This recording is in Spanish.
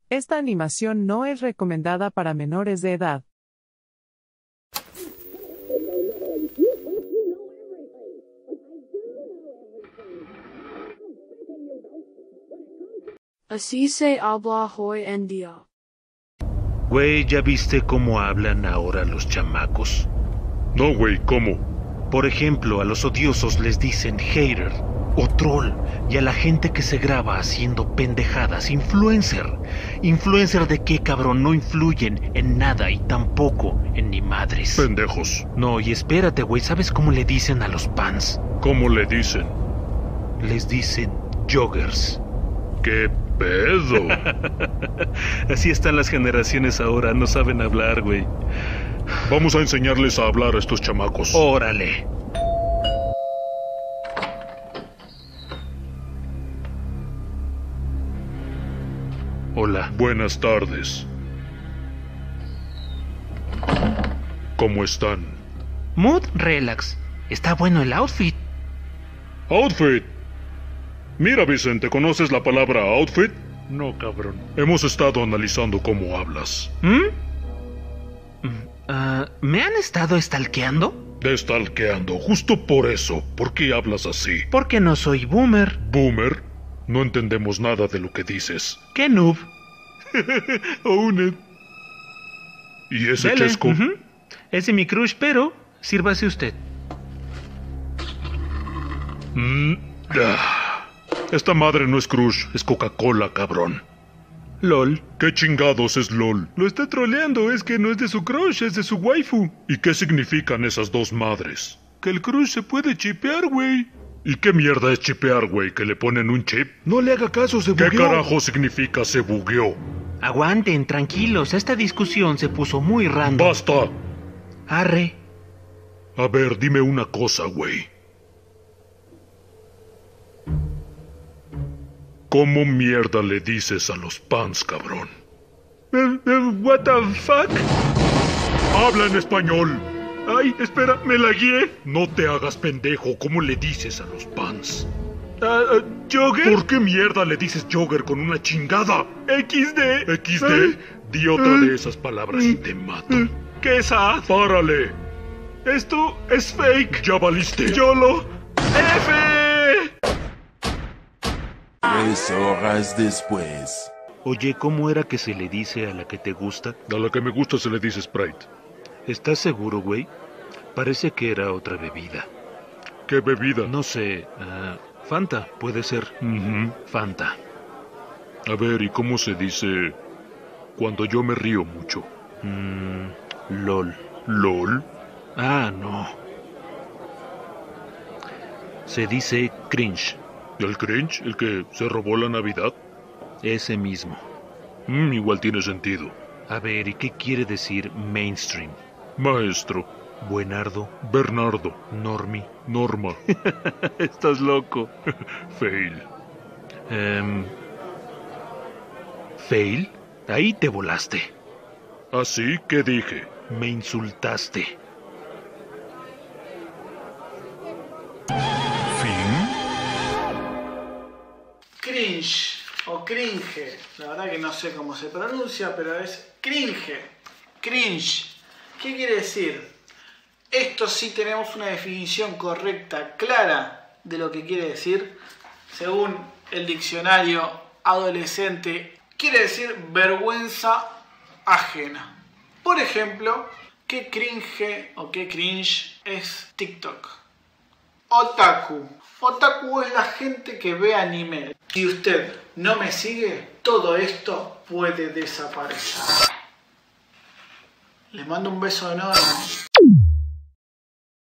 Esta animación no es recomendada para menores de edad. Así se habla hoy en día. Güey, ¿ya viste cómo hablan ahora los chamacos? No, güey, ¿cómo? Por ejemplo, a los odiosos les dicen hater o troll, y a la gente que se graba haciendo pendejadas, influencer. ¿Influencer de qué, cabrón? No influyen en nada y tampoco en ni madres. Pendejos. No, y espérate, güey, ¿sabes cómo le dicen a los pans? ¿Cómo le dicen? Les dicen joggers. ¿Qué pedo? Así están las generaciones ahora, no saben hablar, güey. Vamos a enseñarles a hablar a estos chamacos. Órale. Hola. Buenas tardes. ¿Cómo están? Mood relax. Está bueno el outfit. Outfit. Mira, Vicente, ¿conoces la palabra outfit? No, cabrón. Hemos estado analizando cómo hablas. ¿Me han estado stalkeando? Destalqueando, justo por eso. ¿Por qué hablas así? Porque no soy boomer. ¿Boomer? No entendemos nada de lo que dices. ¿Qué noob? Own it. ¿Y ese Dele. chesco? Es de mi crush, pero sírvase usted. Esta madre no es Crush, es Coca-Cola, cabrón. LOL. ¿Qué chingados es LOL? Lo está troleando, es que no es de su crush, es de su waifu. ¿Y qué significan esas dos madres? Que el crush se puede chipear, güey. ¿Y qué mierda es chipear, güey? ¿Que le ponen un chip? No le haga caso, se bugueó. ¿Qué carajo significa se bugueó? Aguanten, tranquilos, esta discusión se puso muy random. ¡Basta! Arre. A ver, dime una cosa, güey. ¿Cómo mierda le dices a los pans, cabrón? What the fuck? ¡Habla en español! Ay, espera, me la guié. No te hagas pendejo, ¿cómo le dices a los pans? ¿Jogger? ¿Por qué mierda le dices jogger con una chingada? XD. ¿XD? Di otra de esas palabras y te mato. ¿Qué es A? ¡Párale! Esto es fake. ¡Ya valiste! YOLO. F. 3 horas después. Oye, ¿cómo era que se le dice a la que te gusta? A la que me gusta se le dice Sprite. ¿Estás seguro, güey? Parece que era otra bebida. ¿Qué bebida? No sé, Fanta, puede ser. Fanta. A ver, ¿y cómo se dice cuando yo me río mucho? LOL. ¿LOL? Ah, no. Se dice cringe. ¿El cringe? ¿El que se robó la Navidad? Ese mismo. Igual tiene sentido. A ver, ¿y qué quiere decir mainstream? Maestro. Buenardo. Bernardo. Normie. Norma. Estás loco. Fail. ¿Fail? Ahí te volaste. ¿Así? ¿Qué dije? Me insultaste. Cringe o cringe, la verdad que no sé cómo se pronuncia, pero es cringe, cringe. ¿Qué quiere decir? Esto sí tenemos una definición correcta, clara de lo que quiere decir. Según el diccionario adolescente, quiere decir vergüenza ajena. Por ejemplo, ¿qué cringe o qué cringe es TikTok? Otaku. Otaku es la gente que ve anime. Si usted no me sigue, todo esto puede desaparecer. Les mando un beso enorme.